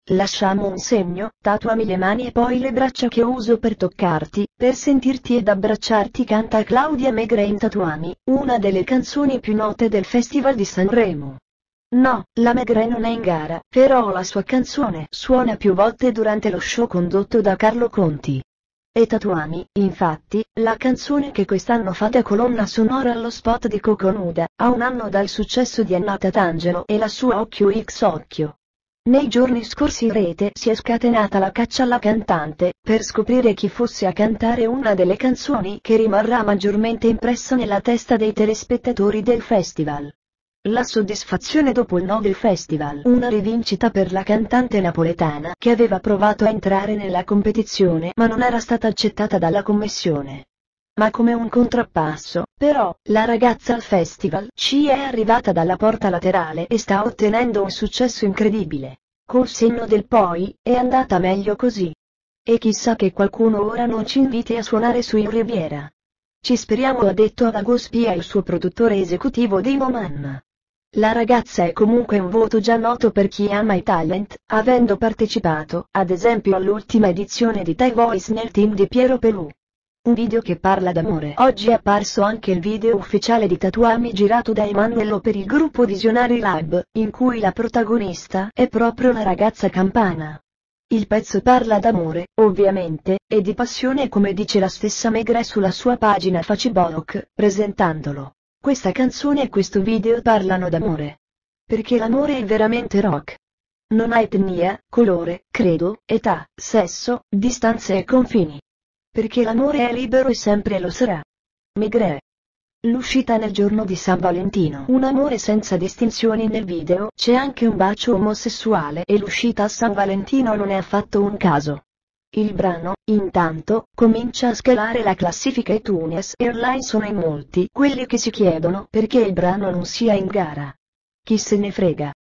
lasciamo un segno, tatuami le mani e poi le braccia che uso per toccarti, per sentirti ed abbracciarti, canta Claudia Megre in Tatuami, una delle canzoni più note del Festival di Sanremo. No, la Megre non è in gara, però la sua canzone suona più volte durante lo show condotto da Carlo Conti. E Tatuami, infatti, la canzone che quest'anno fa da colonna sonora allo spot di Coco Nuda, a un anno dal successo di Anna Tatangelo e la sua Occhio X Occhio. Nei giorni scorsi in rete si è scatenata la caccia alla cantante, per scoprire chi fosse a cantare una delle canzoni che rimarrà maggiormente impressa nella testa dei telespettatori del festival. La soddisfazione dopo il no del festival, una rivincita per la cantante napoletana che aveva provato a entrare nella competizione ma non era stata accettata dalla commissione. Ma come un contrappasso, però, la ragazza al festival ci è arrivata dalla porta laterale e sta ottenendo un successo incredibile. Col senno del poi, è andata meglio così. E chissà che qualcuno ora non ci inviti a suonare su in Riviera. Ci speriamo, ha detto Avago Spia, il suo produttore esecutivo Dimo Manna. La ragazza è comunque un voto già noto per chi ama i talent, avendo partecipato, ad esempio all'ultima edizione di The Voice nel team di Piero Pelù. Un video che parla d'amore. Oggi è apparso anche il video ufficiale di Tatuami girato da Emanuello per il gruppo Visionari Lab, in cui la protagonista è proprio la ragazza campana. Il pezzo parla d'amore, ovviamente, e di passione, come dice la stessa Megre sulla sua pagina Facebook, presentandolo. Questa canzone e questo video parlano d'amore. Perché l'amore è veramente rock. Non ha etnia, colore, credo, età, sesso, distanze e confini. Perché l'amore è libero e sempre lo sarà. Megre. L'uscita nel giorno di San Valentino. Un amore senza distinzioni. Nel video c'è anche un bacio omosessuale e l'uscita a San Valentino non è affatto un caso. Il brano, intanto, comincia a scalare la classifica iTunes e online sono in molti quelli che si chiedono perché il brano non sia in gara. Chi se ne frega.